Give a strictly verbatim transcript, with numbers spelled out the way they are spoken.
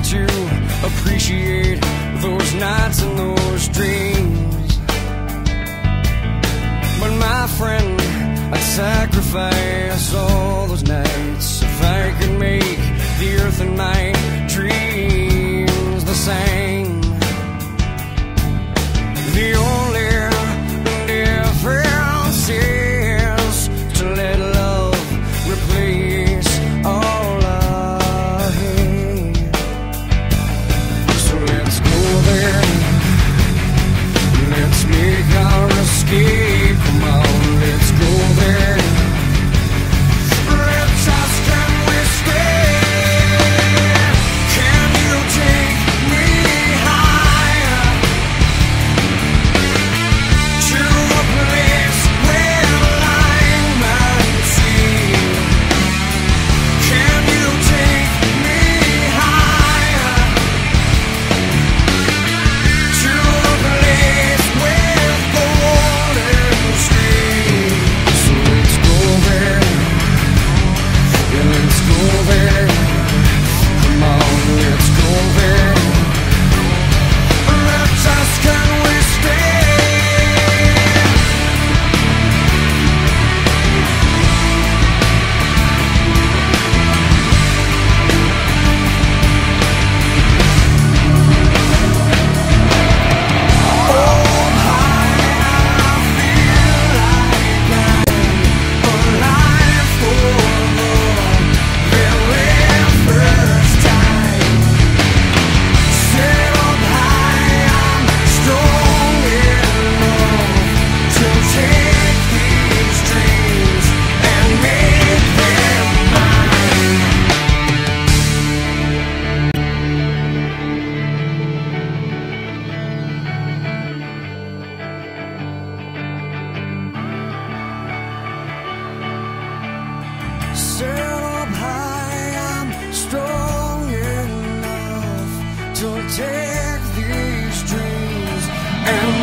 to appreciate those nights and those dreams. But my friend, I'd sacrifice all those nights if I could make the earth and my dreams the same. The only difference is to let love replace all I hate. So let's go there, let's make our escape. Come on, let's go there. Let's ask, can we stay? Can you take me higher to a place where line might see? Can you take me higher to a place with golden streams? So let's go there, yeah, let's go there. Come on, let's go there. Let's ask, can we stay? Set up high, I'm strong enough to take these dreams and